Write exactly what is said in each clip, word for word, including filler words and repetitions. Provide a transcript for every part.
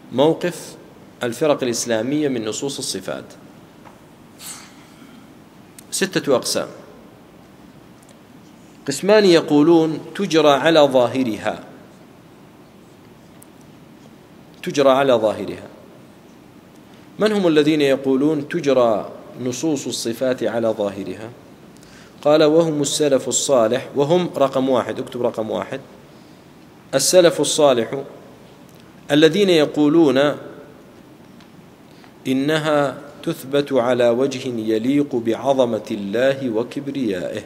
موقف الفرق الإسلامية من نصوص الصفات. ستة أقسام: قسمان يقولون تجرى على ظاهرها، تجرى على ظاهرها. من هم الذين يقولون تجرى نصوص الصفات على ظاهرها؟ قال: وهم السلف الصالح، وهم رقم واحد، اكتب رقم واحد، السلف الصالح الذين يقولون إنها تثبت على وجه يليق بعظمة الله وكبريائه،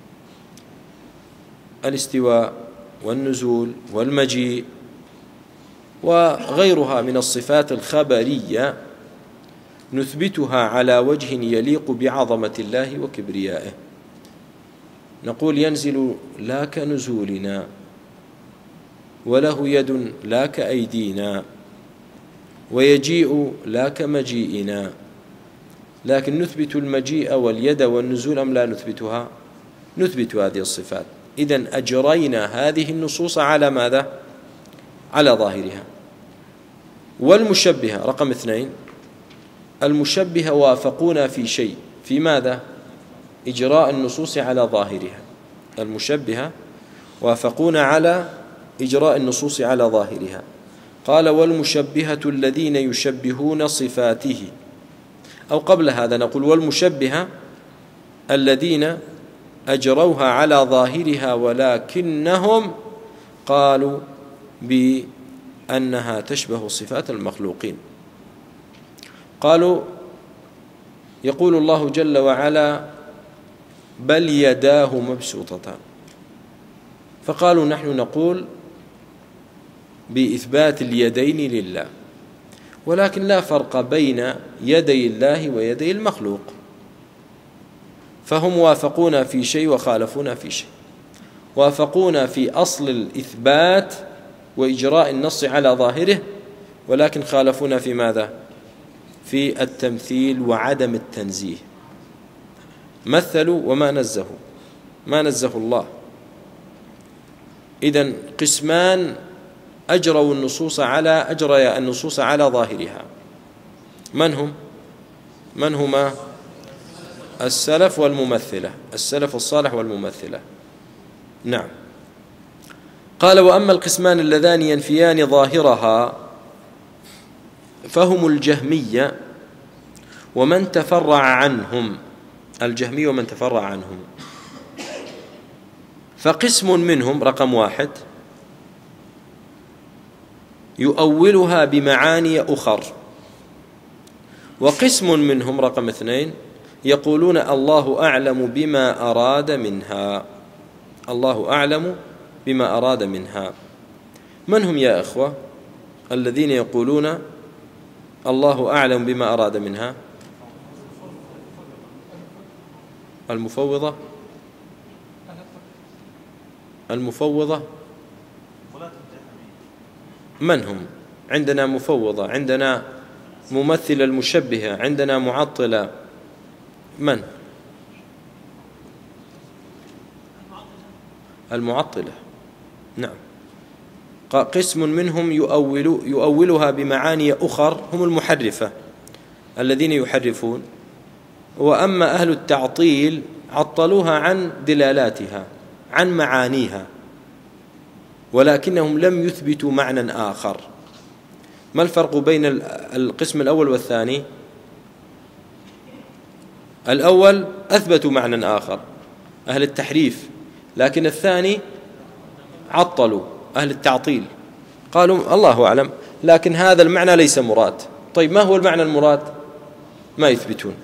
الاستواء والنزول والمجيء وغيرها من الصفات الخبرية نثبتها على وجه يليق بعظمة الله وكبريائه. نقول: ينزل لا كنزولنا، وله يد لا كأيدينا، ويجيء لا كمجيئنا. لكن نثبت المجيء واليد والنزول أم لا نثبتها؟ نثبت هذه الصفات. إذن أجرينا هذه النصوص على ماذا؟ على ظاهرها. والمشبهة رقم اثنين، المشبهة وافقونا في شيء، في ماذا؟ إجراء النصوص على ظاهرها. المشبهة وافقونا على إجراء النصوص على ظاهرها. قال: والمشبهة الذين يشبهون صفاته، أو قبل هذا نقول: والمشبهة الذين أجروها على ظاهرها ولكنهم قالوا بأنها تشبه صفات المخلوقين. قالوا: يقول الله جل وعلا: بل يداه مبسوطتان، فقالوا: نحن نقول بإثبات اليدين لله، ولكن لا فرق بين يدي الله ويدي المخلوق. فهم وافقونا في شيء وخالفونا في شيء. وافقونا في أصل الإثبات وإجراء النص على ظاهره، ولكن خالفونا في ماذا؟ في التمثيل وعدم التنزيه. مثلوا وما نزهوا، ما نزهوا الله. إذن قسمان أجروا النصوص على أجرى النصوص على ظاهرها. من هم؟ من هما؟ السلف والممثلة، السلف الصالح والممثلة. نعم. قال: وأما القسمان اللذان ينفيان ظاهرها فهم الجهمية ومن تفرع عنهم، الجهمية ومن تفرع عنهم. فقسم منهم رقم واحد يؤولها بمعاني أخر، وقسم منهم رقم اثنين يقولون الله أعلم بما أراد منها، الله أعلم بما أراد منها. من هم يا إخوة الذين يقولون الله أعلم بما أراد منها؟ المفوضة، المفوضة. من هم؟ عندنا مفوضة، عندنا ممثل المشبهة، عندنا معطلة. من؟ المعطلة. نعم. قسم منهم يؤول يؤولها بمعاني أخر، هم المحرفة الذين يحرفون. وأما أهل التعطيل عطلوها عن دلالاتها، عن معانيها، ولكنهم لم يثبتوا معنى آخر. ما الفرق بين القسم الأول والثاني؟ الأول أثبتوا معنى آخر، أهل التحريف، لكن الثاني عطلوا، أهل التعطيل، قالوا الله أعلم لكن هذا المعنى ليس مراد. طيب ما هو المعنى المراد؟ ما يثبتون.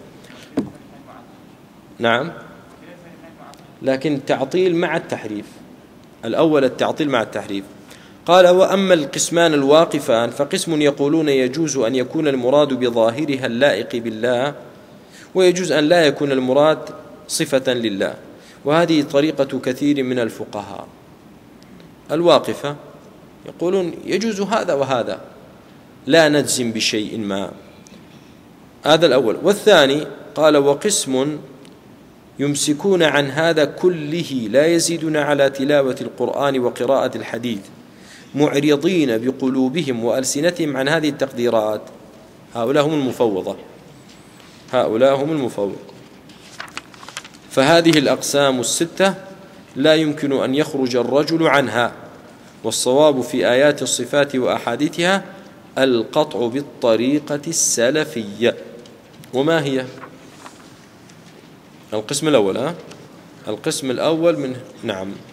نعم، لكن التعطيل مع التحريف، الأول التعطيل مع التحريف. قال: وأما القسمان الواقفان فقسم يقولون يجوز أن يكون المراد بظاهرها اللائق بالله، ويجوز أن لا يكون المراد صفة لله، وهذه طريقة كثير من الفقهاء. الواقفة يقولون يجوز هذا وهذا، لا نجزم بشيء ما. هذا الأول. والثاني قال: وقسم يمسكون عن هذا كله لا يزيدون على تلاوة القرآن وقراءة الحديث، معرضين بقلوبهم وألسنتهم عن هذه التقديرات، هؤلاء هم المفوضة، هؤلاء هم المفوضة. فهذه الأقسام الستة لا يمكن أن يخرج الرجل عنها، والصواب في آيات الصفات وأحاديثها القطع بالطريقة السلفية. وما هي؟ القسم الأول ها؟ القسم الأول من نعم